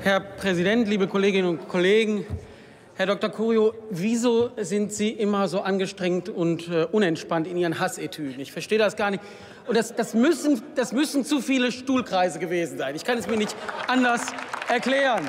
Herr Präsident, liebe Kolleginnen und Kollegen! Herr Dr. Curio, wieso sind Sie immer so angestrengt und unentspannt in Ihren Hassetüden? Ich verstehe das gar nicht. Und das müssen zu viele Stuhlkreise gewesen sein. Ich kann es mir nicht anders erklären.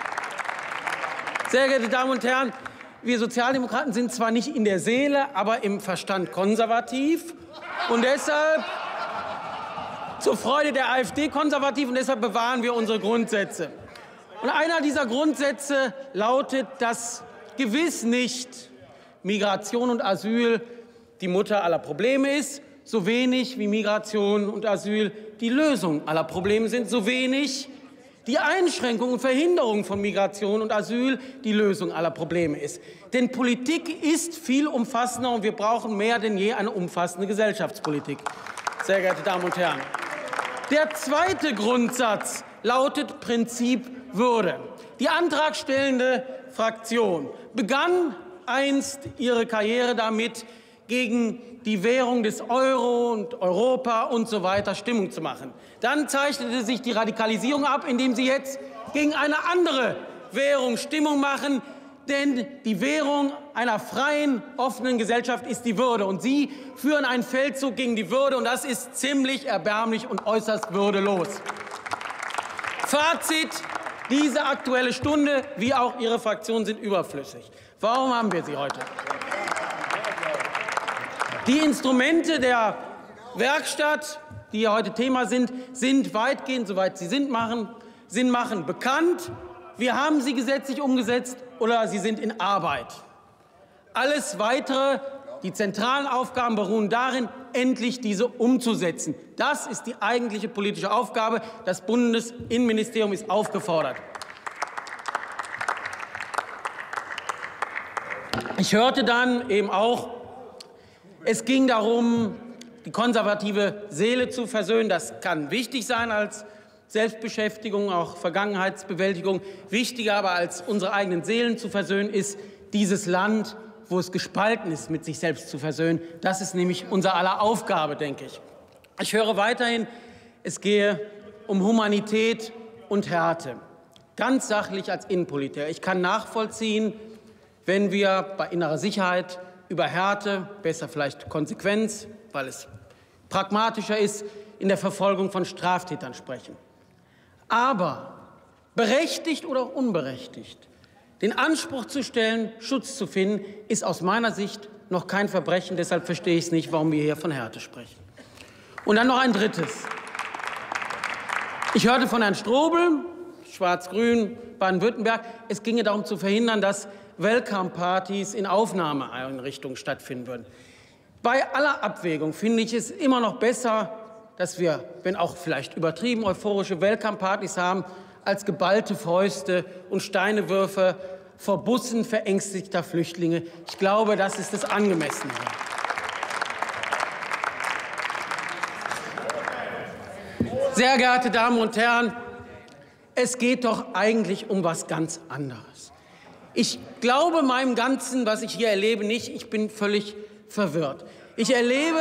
Sehr geehrte Damen und Herren, wir Sozialdemokraten sind zwar nicht in der Seele, aber im Verstand konservativ und deshalb zur Freude der AfD konservativ, und deshalb bewahren wir unsere Grundsätze. Und einer dieser Grundsätze lautet, dass gewiss nicht Migration und Asyl die Mutter aller Probleme ist, so wenig wie Migration und Asyl die Lösung aller Probleme sind, so wenig die Einschränkung und Verhinderung von Migration und Asyl die Lösung aller Probleme ist. Denn Politik ist viel umfassender, und wir brauchen mehr denn je eine umfassende Gesellschaftspolitik. Sehr geehrte Damen und Herren, der zweite Grundsatz lautet Prinzip Würde. Die antragstellende Fraktion begann einst ihre Karriere damit, gegen die Währung des Euro und Europa und so weiter Stimmung zu machen. Dann zeichnete sich die Radikalisierung ab, indem sie jetzt gegen eine andere Währung Stimmung machen. Denn die Währung einer freien, offenen Gesellschaft ist die Würde. Und Sie führen einen Feldzug gegen die Würde, und das ist ziemlich erbärmlich und äußerst würdelos. Fazit: Diese Aktuelle Stunde, wie auch Ihre Fraktion, sind überflüssig. Warum haben wir sie heute? Die Instrumente der Werkstatt, die ja heute Thema sind weitgehend, soweit sie Sinn machen, bekannt. Wir haben sie gesetzlich umgesetzt oder sie sind in Arbeit. Alles Weitere, die zentralen Aufgaben, beruhen darin, endlich diese umzusetzen. Das ist die eigentliche politische Aufgabe. Das Bundesinnenministerium ist aufgefordert. Ich hörte dann eben auch, es ging darum, die konservative Seele zu versöhnen. Das kann wichtig sein als Selbstbeschäftigung, auch Vergangenheitsbewältigung. Wichtiger aber als unsere eigenen Seelen zu versöhnen, ist dieses Land, wo es gespalten ist, mit sich selbst zu versöhnen. Das ist nämlich unser aller Aufgabe, denke ich. Ich höre weiterhin, es gehe um Humanität und Härte. Ganz sachlich als Innenpolitiker. Ich kann nachvollziehen, wenn wir bei innerer Sicherheit über Härte, besser vielleicht Konsequenz, weil es pragmatischer ist, in der Verfolgung von Straftätern sprechen. Aber berechtigt oder auch unberechtigt, den Anspruch zu stellen, Schutz zu finden, ist aus meiner Sicht noch kein Verbrechen. Deshalb verstehe ich es nicht, warum wir hier von Härte sprechen. Und dann noch ein drittes. Ich hörte von Herrn Strobel, Schwarz-Grün, Baden-Württemberg, es ginge darum zu verhindern, dass Welcome-Partys in Aufnahmeeinrichtungen stattfinden würden. Bei aller Abwägung finde ich es immer noch besser, dass wir, wenn auch vielleicht übertrieben euphorische Welcome-Partys haben, als geballte Fäuste und Steinewürfe vor Bussen verängstigter Flüchtlinge. Ich glaube, das ist das Angemessene. Sehr geehrte Damen und Herren, es geht doch eigentlich um was ganz anderes. Ich glaube meinem Ganzen, was ich hier erlebe, nicht. Ich bin völlig verwirrt. Ich erlebe,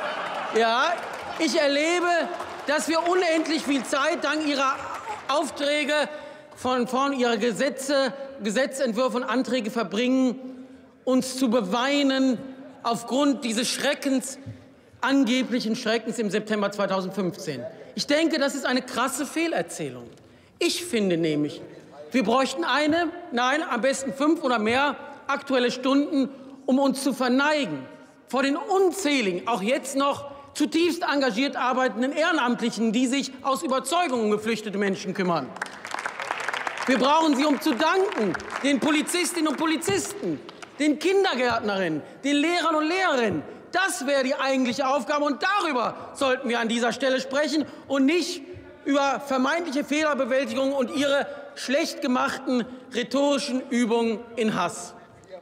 dass wir unendlich viel Zeit dank Ihrer Aufträge von Ihrer Gesetzentwürfe und Anträge verbringen, uns zu beweinen aufgrund dieses Schreckens, angeblichen Schreckens im September 2015. Ich denke, das ist eine krasse Fehlerzählung. Ich finde nämlich, wir bräuchten am besten 5 oder mehr Aktuelle Stunden, um uns zu verneigen vor den unzähligen, auch jetzt noch zutiefst engagiert arbeitenden Ehrenamtlichen, die sich aus Überzeugung um geflüchtete Menschen kümmern. Wir brauchen sie, um zu danken, den Polizistinnen und Polizisten, den Kindergärtnerinnen, den Lehrern und Lehrerinnen. Das wäre die eigentliche Aufgabe, und darüber sollten wir an dieser Stelle sprechen und nicht über vermeintliche Fehlerbewältigung und ihre schlecht gemachten rhetorischen Übungen in Hass.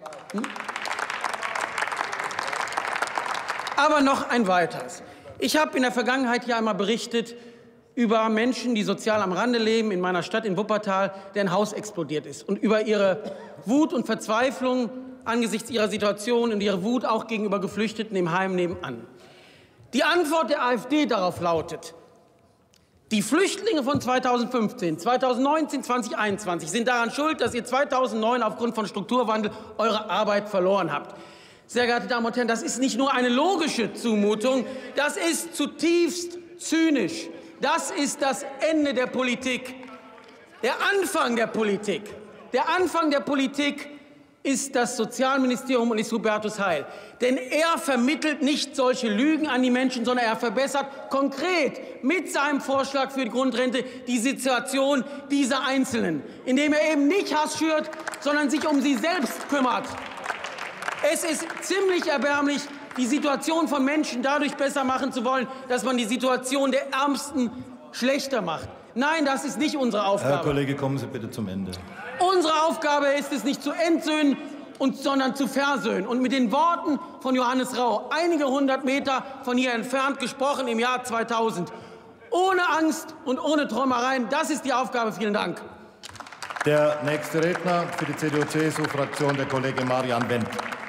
Aber noch ein weiteres. Ich habe in der Vergangenheit hier einmal berichtet über Menschen, die sozial am Rande leben, in meiner Stadt in Wuppertal, deren Haus explodiert ist, und über ihre Wut und Verzweiflung angesichts ihrer Situation und ihre Wut auch gegenüber Geflüchteten im Heim nebenan. Die Antwort der AfD darauf lautet: Die Flüchtlinge von 2015, 2019, 2021 sind daran schuld, dass ihr 2009 aufgrund von Strukturwandel eure Arbeit verloren habt. Sehr geehrte Damen und Herren, das ist nicht nur eine logische Zumutung, das ist zutiefst zynisch. Das ist das Ende der Politik, der Anfang der Politik. Der Anfang der Politik ist das Sozialministerium und ist Hubertus Heil. Denn er vermittelt nicht solche Lügen an die Menschen, sondern er verbessert konkret mit seinem Vorschlag für die Grundrente die Situation dieser Einzelnen, indem er eben nicht Hass schürt, sondern sich um sie selbst kümmert. Es ist ziemlich erbärmlich, die Situation von Menschen dadurch besser machen zu wollen, dass man die Situation der Ärmsten schlechter macht. Nein, das ist nicht unsere Aufgabe. Herr Kollege, kommen Sie bitte zum Ende. Unsere Aufgabe ist es, nicht zu entsöhnen, sondern zu versöhnen. Und mit den Worten von Johannes Rau, einige 100 Meter von hier entfernt, gesprochen im Jahr 2000. Ohne Angst und ohne Träumereien, das ist die Aufgabe. Vielen Dank. Der nächste Redner für die CDU-CSU-Fraktion, der Kollege Marian Wendt.